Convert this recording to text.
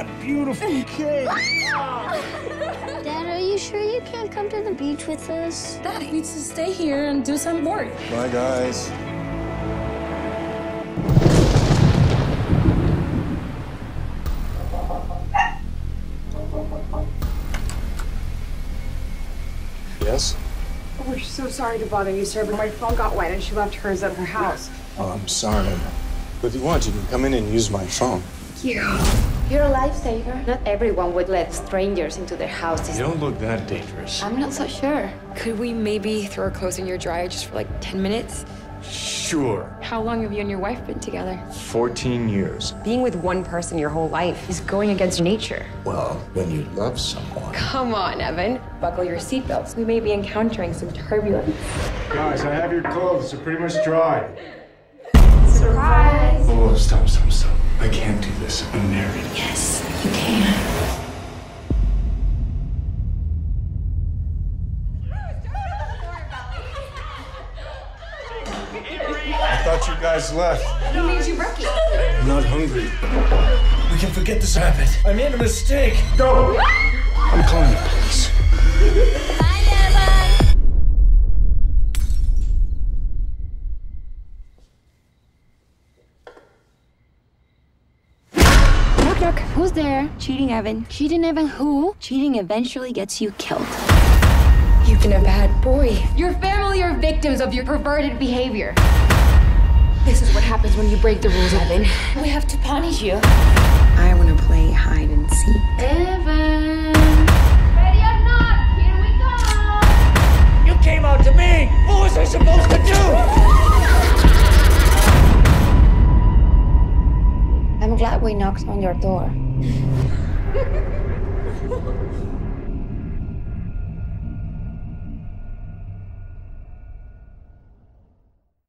that beautiful cake. Dad, are you sure you can't come to the beach with us? Dad needs to stay here and do some work. Bye, guys. Yes? We're so sorry to bother you, sir, but my phone got wet and she left hers at her house. Oh, I'm sorry. But if you want, you can come in and use my phone. You. You're a lifesaver. Not everyone would let strangers into their houses. You don't look that dangerous. I'm not so sure. Could we maybe throw our clothes in your dryer just for like 10 minutes? Sure. How long have you and your wife been together? 14 years. Being with one person your whole life is going against nature. Well, when you love someone. Come on, Evan. Buckle your seatbelts. We may be encountering some turbulence. Guys, I have your clothes. They're pretty much dry. Surprise! Oh, stop. I can't do this. I'm married. Yes, you can. I thought you guys left. Who made you rookie? I'm not hungry. We can forget this habit. I made a mistake. Go! I'm calling the police. Bye, Evan. Knock, knock. Who's there? Cheating, Evan. Cheating, Evan, who? Cheating eventually gets you killed. You've been a bad boy. Your family are victims of your perverted behavior. This is what happens when you break the rules, Evan. We have to punish you. I want to play hide and seek. Evan. Ready or not, here we go. You came out to me. What was I supposed to do? I'm glad we knocked on your door.